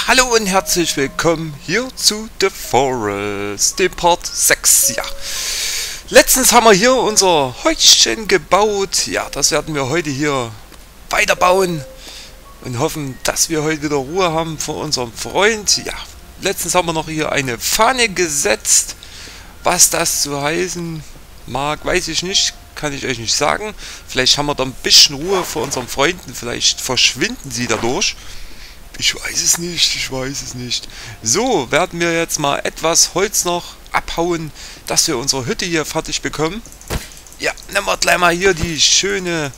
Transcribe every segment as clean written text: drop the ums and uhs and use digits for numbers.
Hallo und herzlich willkommen hier zu The Forest, dem Part 6, ja. Letztens haben wir hier unser Häuschen gebaut, ja, das werden wir heute hier weiterbauen und hoffen, dass wir heute wieder Ruhe haben vor unserem Freund, ja. Letztens haben wir noch hier eine Fahne gesetzt, was das zu heißen mag, weiß ich nicht, kann ich euch nicht sagen. Vielleicht haben wir da ein bisschen Ruhe vor unseren Freunden, vielleicht verschwinden sie dadurch. Ich weiß es nicht. So, werden wir jetzt mal etwas Holz noch abhauen, dass wir unsere Hütte hier fertig bekommen. Ja, nehmen wir gleich mal hier die schöne...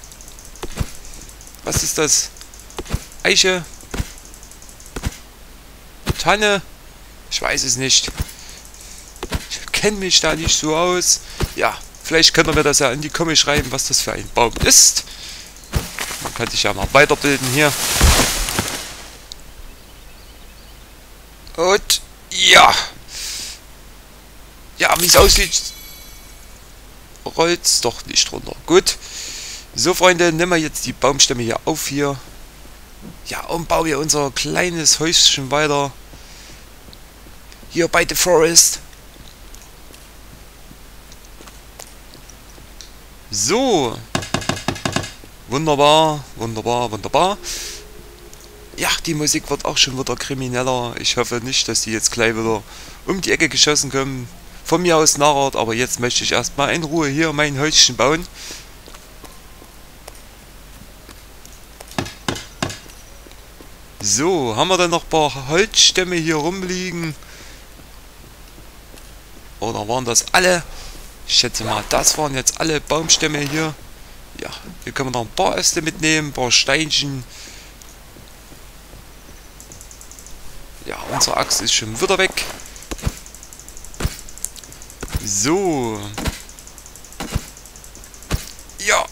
Was ist das? Eiche? Tanne? Ich weiß es nicht. Ich kenne mich da nicht so aus. Ja, vielleicht können wir das ja in die Kommentare schreiben, was das für ein Baum ist. Man kann sich ja mal weiterbilden hier. Und ja. Ja, wie es aussieht, rollt es doch nicht runter. Gut. So, Freunde, nehmen wir jetzt die Baumstämme hier auf hier. Ja, und bauen wir unser kleines Häuschen weiter. Hier bei The Forest. So. Wunderbar. Ja, die Musik wird auch schon wieder krimineller. Ich hoffe nicht, dass die jetzt gleich wieder um die Ecke geschossen kommen. Von mir aus nachher, aber jetzt möchte ich erstmal in Ruhe hier mein Häuschen bauen. So, haben wir dann noch ein paar Holzstämme hier rumliegen? Oder waren das alle? Ich schätze mal, das waren jetzt alle Baumstämme hier. Ja, hier können wir noch ein paar Äste mitnehmen, ein paar Steinchen. Ja, unsere Axt ist schon wieder weg. So. Ja.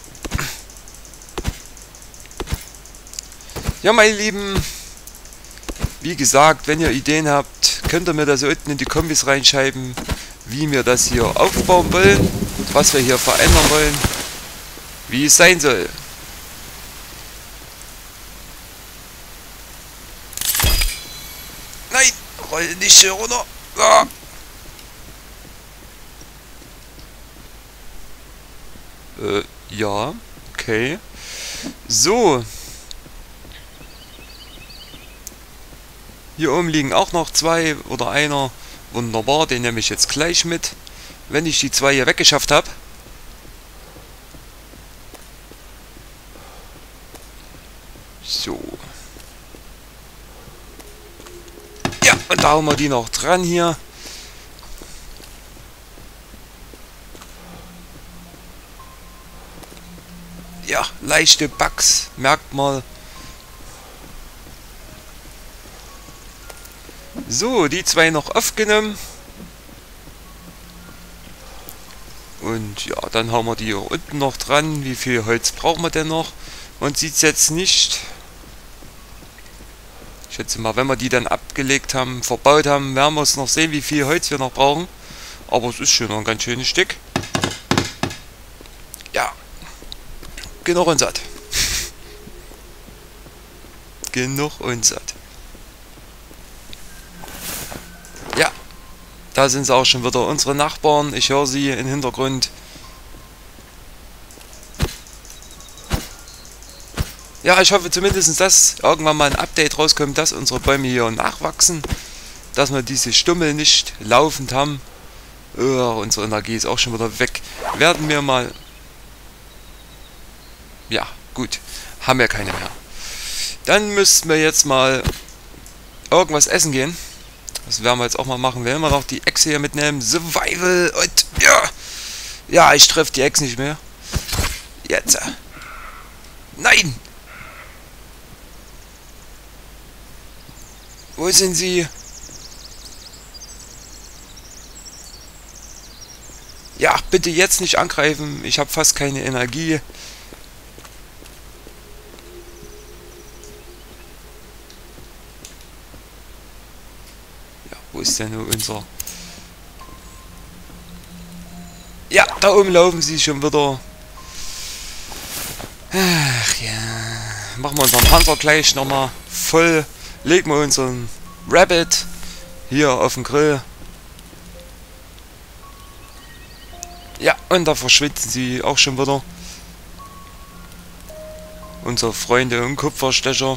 Ja, meine Lieben. Wie gesagt, wenn ihr Ideen habt, könnt ihr mir das unten in die Kombis reinschreiben, wie wir das hier aufbauen wollen, was wir hier verändern wollen, wie es sein soll. Nein, roll nicht hier runter. Ah. Ja, okay. So. Hier oben liegen auch noch zwei oder einer. Wunderbar, den nehme ich jetzt gleich mit, wenn ich die zwei hier weggeschafft habe. So. Ja, und da haben wir die noch dran hier. Ja, leichte Bugs, merkt mal. So, die zwei noch aufgenommen. Und ja, dann haben wir die hier unten noch dran. Wie viel Holz brauchen wir denn noch? Man sieht es jetzt nicht. Ich schätze mal, wenn wir die dann abgelegt haben, verbaut haben, werden wir es noch sehen, wie viel Holz wir noch brauchen. Aber es ist schon noch ein ganz schönes Stück. Ja. Genug und satt. Genug und satt. Ja. Da sind sie auch schon wieder, unsere Nachbarn. Ich höre sie im Hintergrund. Ja, ich hoffe zumindest, dass irgendwann mal ein Update rauskommt, dass unsere Bäume hier nachwachsen. Dass wir diese Stummel nicht laufend haben. Unsere Energie ist auch schon wieder weg. Werden wir mal... Ja, gut. Haben wir keine mehr. Dann müssten wir jetzt mal irgendwas essen gehen. Das werden wir jetzt auch mal machen. Wenn wir noch die Echse hier mitnehmen. Survival und... Ja! Ja, ich treffe die Echse nicht mehr. Jetzt. Nein! Wo sind sie? Ja, bitte jetzt nicht angreifen. Ich habe fast keine Energie. Ja, wo ist denn nur unser... Ja, da oben laufen sie schon wieder. Ach ja. Machen wir unseren Panzer gleich nochmal voll. legen wir unseren Rabbit hier auf den Grill. Ja, und da verschwinden sie auch schon wieder. Unsere Freunde und Kupferstecher.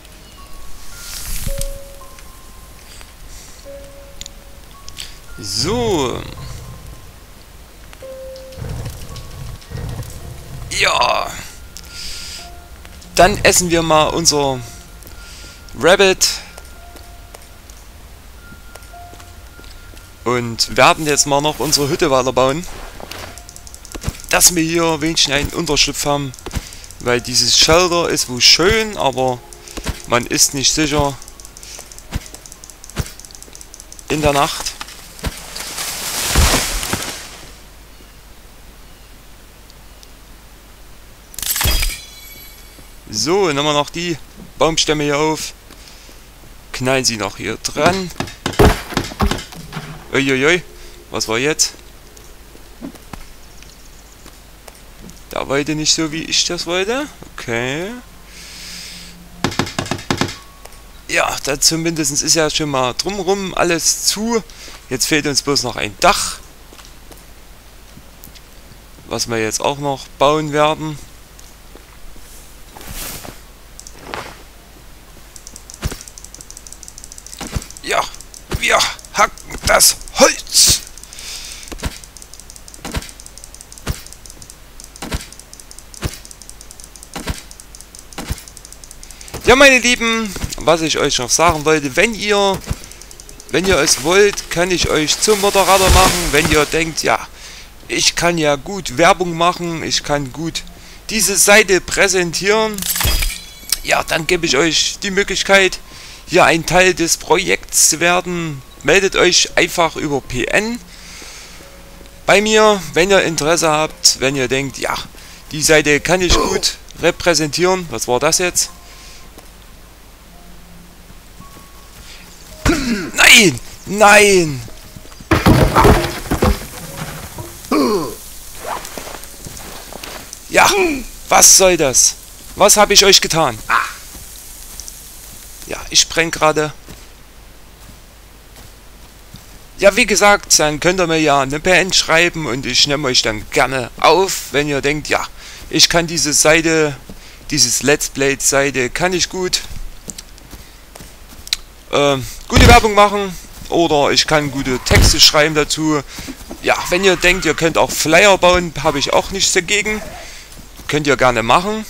So. Ja. Dann essen wir mal unser Rabbit. Und werden jetzt mal noch unsere Hütte weiterbauen. Dass wir hier wenigstens einen Unterschlupf haben. Weil dieses Shelter ist wohl schön, aber man ist nicht sicher in der Nacht. So, nehmen wir noch die Baumstämme hier auf. Knallen sie noch hier dran. Uiuiui, was war jetzt? Da wollte nicht so, wie ich das wollte. Okay. Ja, da zumindest ist ja schon mal drumherum alles zu. Jetzt fehlt uns bloß noch ein Dach. Was wir jetzt auch noch bauen werden. Ja, wir hacken das Holz. Ja, meine Lieben, was ich euch noch sagen wollte, wenn ihr es wollt, kann ich euch zum Moderator machen. Wenn ihr denkt, ja, ich kann ja gut Werbung machen, ich kann gut diese Seite präsentieren, ja, dann gebe ich euch die Möglichkeit, hier ein Teil des Projekts zu werden. Meldet euch einfach über PN bei mir, wenn ihr Interesse habt, wenn ihr denkt, ja, die Seite kann ich gut repräsentieren. Was war das jetzt? Nein! Nein! Ja, was soll das? Was habe ich euch getan? Ja, ich spreng gerade. Ja, wie gesagt, dann könnt ihr mir ja eine PN schreiben und ich nehme euch dann gerne auf, wenn ihr denkt, ja, ich kann diese Seite, dieses Let's Play Seite, kann ich gut gute Werbung machen oder ich kann gute Texte schreiben dazu. Ja, wenn ihr denkt, ihr könnt auch Flyer bauen, habe ich auch nichts dagegen. Könnt ihr gerne machen.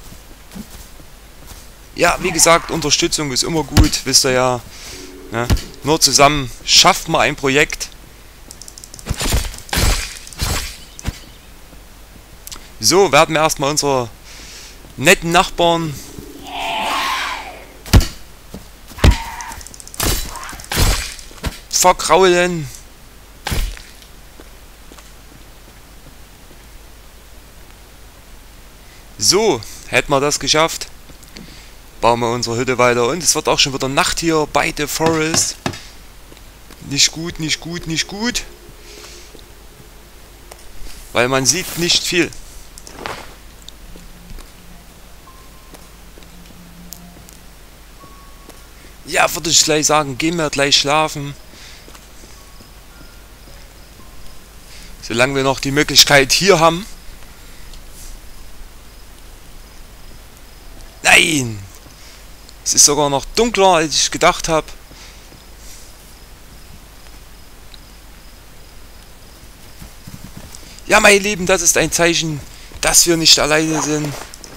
Ja, wie gesagt, Unterstützung ist immer gut, wisst ihr ja. Ne? Nur zusammen schafft man ein Projekt. So, werden wir erstmal unsere netten Nachbarn verkraulen. So, hätten wir das geschafft. Bauen wir unsere Hütte weiter. Und es wird auch schon wieder Nacht hier bei The Forest. Nicht gut, nicht gut, nicht gut. Weil man sieht nicht viel. Ja, würde ich gleich sagen, gehen wir gleich schlafen. Solange wir noch die Möglichkeit hier haben. Nein! Es ist sogar noch dunkler, als ich gedacht habe. Ja, meine Lieben, das ist ein Zeichen, dass wir nicht alleine sind.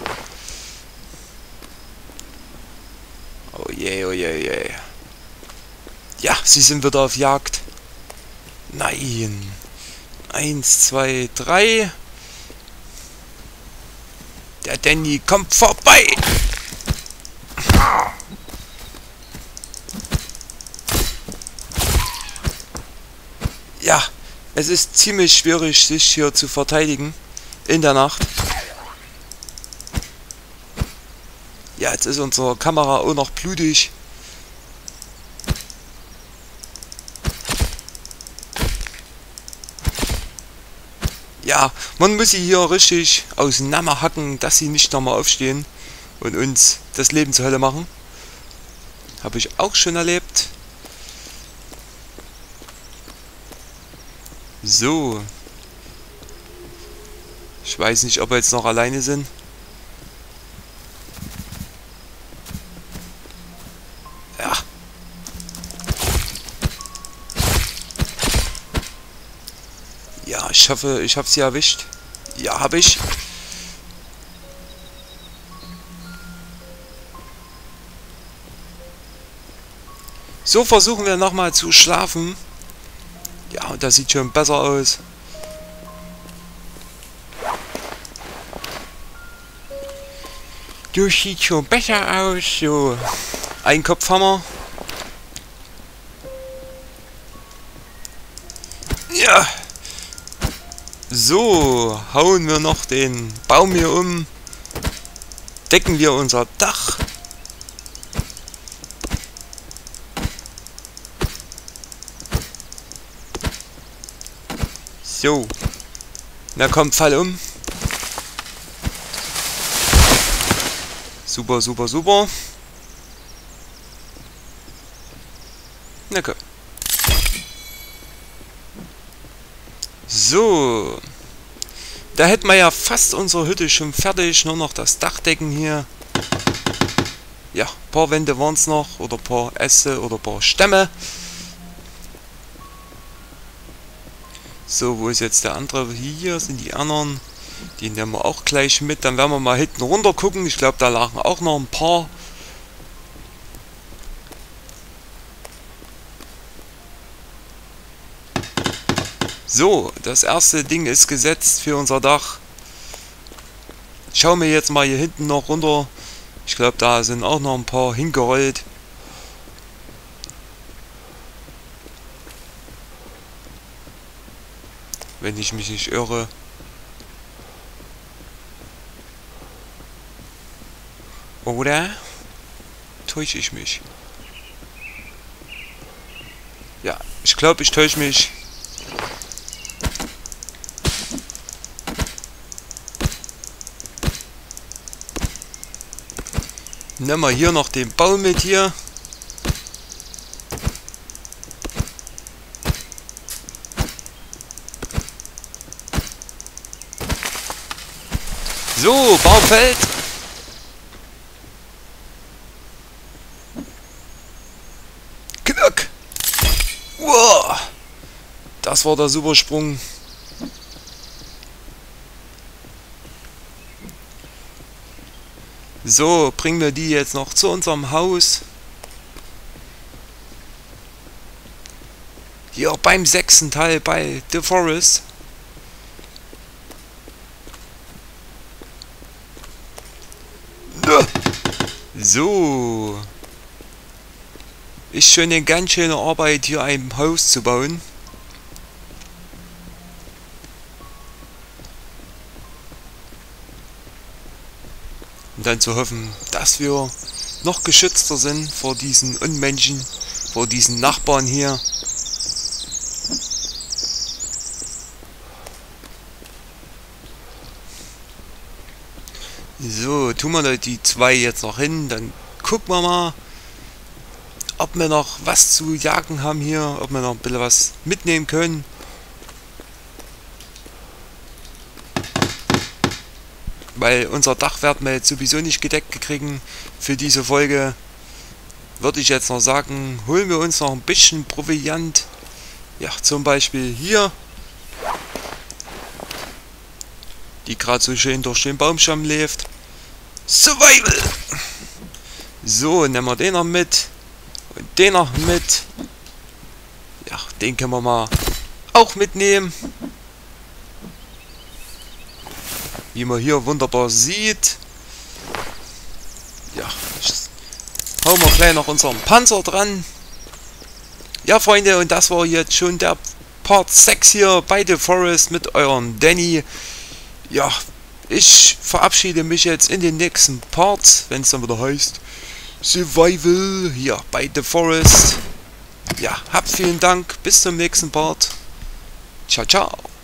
Oh je, oh je, oh je. Ja, sie sind wieder auf Jagd. Nein. 1, 2, 3. Der Danny kommt vorbei. Ja, es ist ziemlich schwierig, sich hier zu verteidigen in der Nacht. Ja, jetzt ist unsere Kamera auch noch blutig. Ja, man muss sie hier richtig auseinander hacken, dass sie nicht nochmal aufstehen und uns das Leben zur Hölle machen. Habe ich auch schon erlebt. So. Ich weiß nicht, ob wir jetzt noch alleine sind. Ja. Ja, ich hoffe, ich habe sie erwischt. Ja, habe ich. So versuchen wir nochmal zu schlafen. Ja, und das sieht schon besser aus. Du sieht schon besser aus. So. Ein Kopf haben wir. Ja. So, hauen wir noch den Baum hier um. Decken wir unser Dach. So. Na komm, fall um. Super, super, super. Na komm. So. Da hätten wir ja fast unsere Hütte schon fertig. Nur noch das Dachdecken hier. Ja, ein paar Wände waren es noch. Oder ein paar Äste oder ein paar Stämme. So, wo ist jetzt der andere? Hier sind die anderen. Die nehmen wir auch gleich mit. Dann werden wir mal hinten runter gucken. Ich glaube, da lagen auch noch ein paar. So, das erste Ding ist gesetzt für unser Dach. Schauen wir jetzt mal hier hinten noch runter. Ich glaube, da sind auch noch ein paar hingerollt. Wenn ich mich nicht irre. Oder täusche ich mich? Ja, ich glaube, ich täusche mich. Nehmen wir hier noch den Baum mit hier. So, Baum fällt. Knack. Wow. Das war der Supersprung. So, bringen wir die jetzt noch zu unserem Haus. Hier beim 6. Teil bei The Forest. So. Ist schon eine ganz schöne Arbeit, hier ein Haus zu bauen. Und dann zu hoffen, dass wir noch geschützter sind vor diesen Unmenschen, vor diesen Nachbarn hier. So, tun wir da die zwei jetzt noch hin, dann gucken wir mal, ob wir noch was zu jagen haben hier, ob wir noch ein bisschen was mitnehmen können. Weil unser Dach werden wir jetzt sowieso nicht gedeckt kriegen für diese Folge. Würde ich jetzt noch sagen, holen wir uns noch ein bisschen Proviant. Ja, zum Beispiel hier. Die gerade so schön durch den Baumstamm läuft. Survival! So, nehmen wir den noch mit. Und den noch mit. Ja, den können wir mal auch mitnehmen. Wie man hier wunderbar sieht. Ja, hauen wir gleich noch unseren Panzer dran. Ja, Freunde, und das war jetzt schon der Part 6 hier bei The Forest mit eurem Danny. Ja, ich verabschiede mich jetzt in den nächsten Part, wenn es dann wieder heißt Survival hier bei The Forest. Ja, habt vielen Dank, bis zum nächsten Part. Ciao, ciao.